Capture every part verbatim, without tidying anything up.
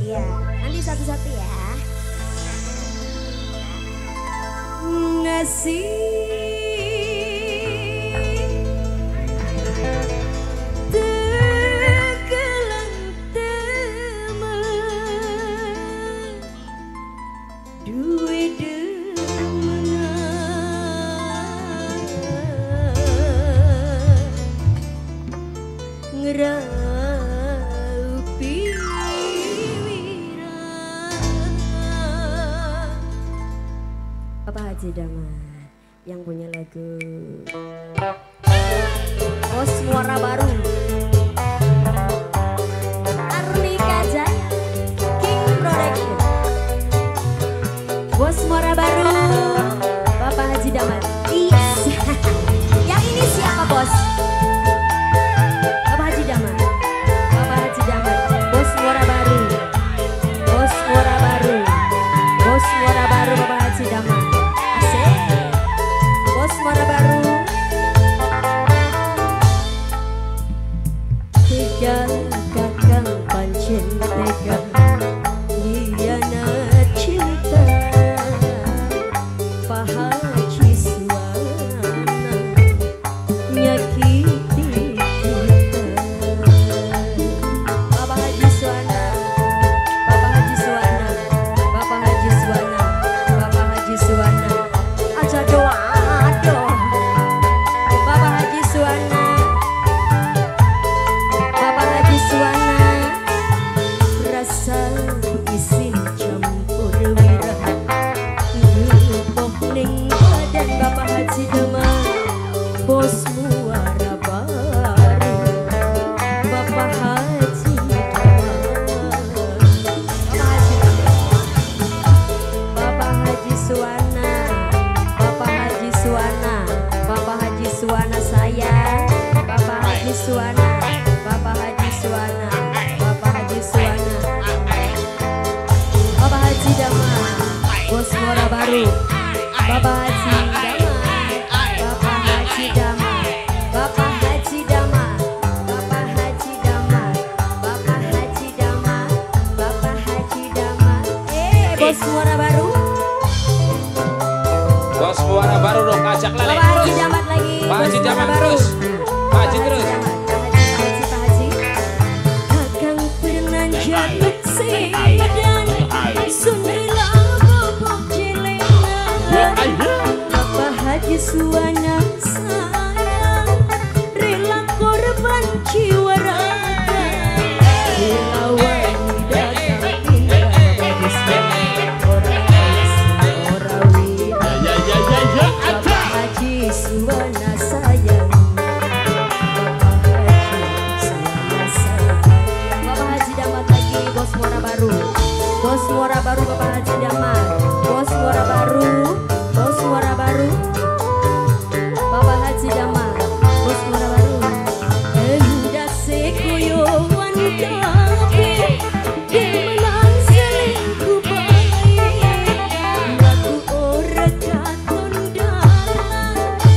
Iya, nanti satu-satu ya. Ngasih Bapak Haji Damar yang punya lagu Bos Muara Baru, Arnika Jaya, King Production. Bos Muara Baru, Bapak Haji Damar. Yes. Yang ini siapa bos? Bapak Haji Damar. Bapak Haji Damar. Bos Muara Baru. Bos Muara Baru. Bos Muara Baru Bapak Haji Damar. Bos Muara Baru. Tiga kakang pancen tega Liana cinta Pak Haji Suwana nyakiti kita. Bapak Haji Suwana, Bapak Haji Suwana, Bapak Haji Suwana, Bapak Haji Suwana, aja doa. Bos Muara Baru, Bapak Haji Damar. Bapak Haji Suwana, Bapak Haji Suwana, Bapak Haji Suwana saya, Bapak Haji Suwana, Bapak Haji Suwana, Bapak Haji Suwana, Bapak Haji Damar, Bos Muara Baru, Bapak Haji Damar. Bos Muara Baru, Bos Muara Baru dong, ajak lagi. Pak Haji Damar lagi. Pak Haji Damar terus, Pak Haji terus. Pak Haji, kakang pernah jatuh sebadan Sundela bobok jelengan. Bapak Haji Suwana sayang rela korban jiwa raga dilawan dagang indah bagus. Suwana sayang, Bapak Haji Suwana sayang. Bapak Haji Damar lagi, Bos Muara Baru, Bos Muara Baru, Bapak Haji Damar, Bos Muara Baru, Bos Muara Baru, Bapak Haji Damar, Bos Muara Baru. Hendak sekoyowan kafe, kemenang selingkuh baik, laku ora katon dalan.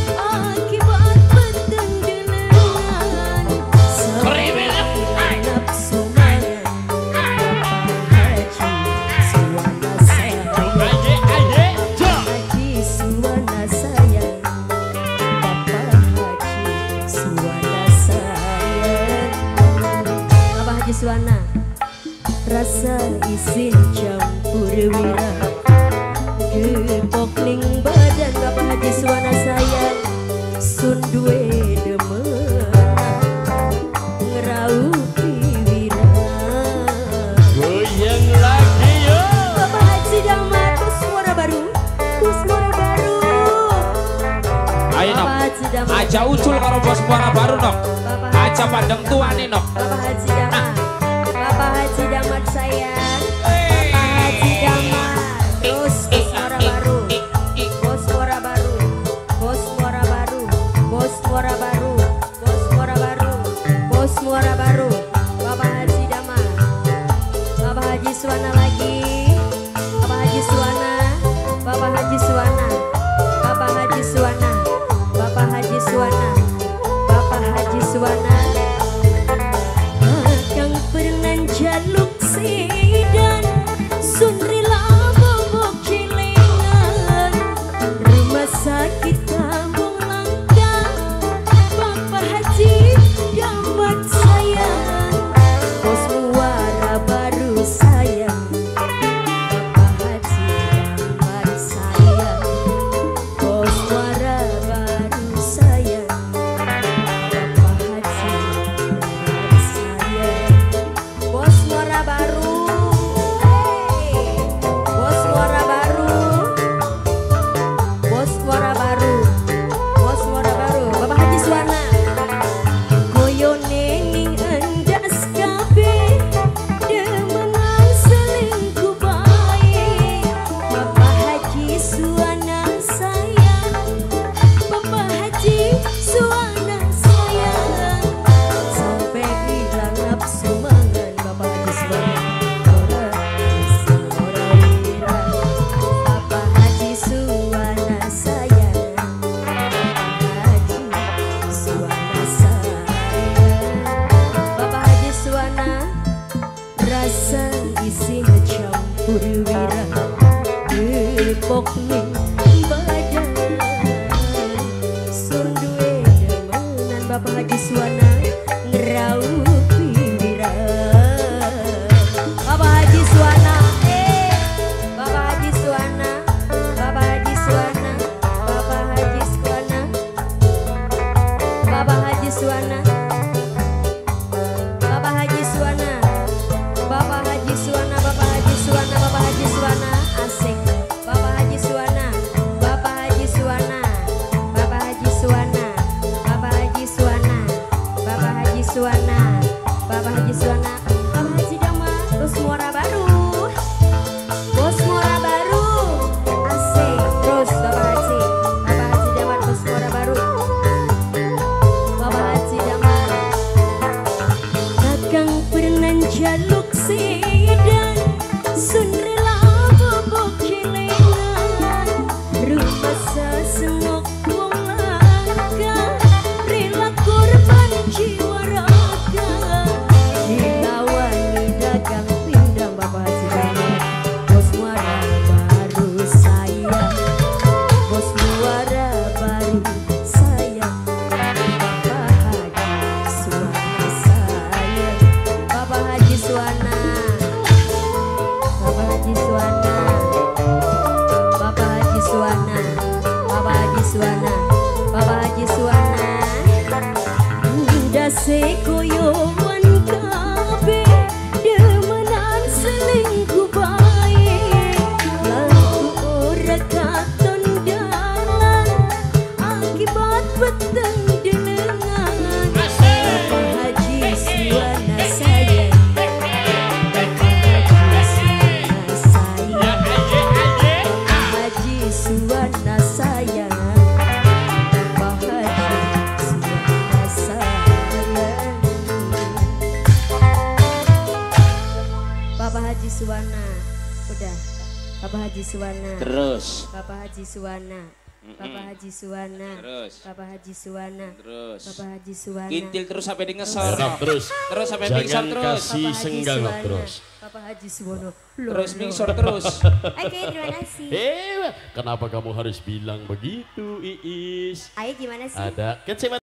Suwana rasa isin campur wira gepok ning badan Bapak Haji Suwana sayang sun duwe demenan ngeraupi wira goyang lagi yo. Bapak Haji Damar, Bos Muara Baru, Bos Muara Baru. Ayo nok, aja ucul karo Bos Muara Baru nok, aja pandang tuane nok. Bapak Haji Damar, Bapak Haji Damar sayang, Bapak Haji Damar, terus Bos Muara Baru, Bos Muara Baru, Bos Muara Baru, Bos Muara Baru, Bos Muara Baru, Bos Muara Baru, Bapak Haji Damar, Bapak Haji Suwana lagi, Bapak Haji Suwana, Bapak Haji Suwana, Bapak Haji Suwana, Bapak Haji Suwana, Bapak Haji Suwana. Jaluk sih bok ning badan sun duwe demenan Bapak Haji Suwana ngeraup piwiran Bapak Haji Suwana eh Bapak Haji Suwana Bapak Haji Suwana Bapak Haji Suwana Bapak Haji Suwana Bapak Haji Suwana Bapak Haji Suwana Bapak Haji Suwana Bapak Haji Suwana asik Bapak Haji Suwana Bapak Haji Suwana Bapak Haji Suwana Bapak Haji Suwana Bapak Haji Suwana Bapak Haji Suwana Bapak Haji Damar Bos Muara Baru Bos Muara Baru asik terus Bapak Haji Bapak Haji Damar Bos Muara Baru Bapak Haji Damar Kakang pernah jaluk sedan sun rela bobok kilengan rumah sesengok wong langka rela korban jiwa raga dilawani dagang pindang Bapak Haji Damar Bos Muara Baru sayang Bos Muara Baru sayang Bapak Haji Suwana sayang Bapak Haji Suwana Bapak Haji Suwana Bapak Haji Suwana Bapak Haji Suwana Bapak Haji Suwana udah sekoyoman kabe demenan selingkuh baik lalu ora katon dalan akibat peteng denengan Bapak Haji Suwana sayang Haji Suwana sayang Bapak Haji Suwana sayang Bapak Haji Suwana udah Bapak Haji Suwana Terus. Bapak Haji Suwana Bapak Haji Suwana Terus. Bapak Haji Suwana Terus. Bapak Haji Suwana Kintil terus sampai di ngesor. Gerak terus. Terus sampai Jangan pingsan terus. kasih Bapak Haji senggang Suwana. terus. Bapak Haji Suwono Terus mingsor terus. Oke terima kasih Eh, kenapa kamu harus bilang begitu, Iis? Ayo gimana sih? Ada kan saya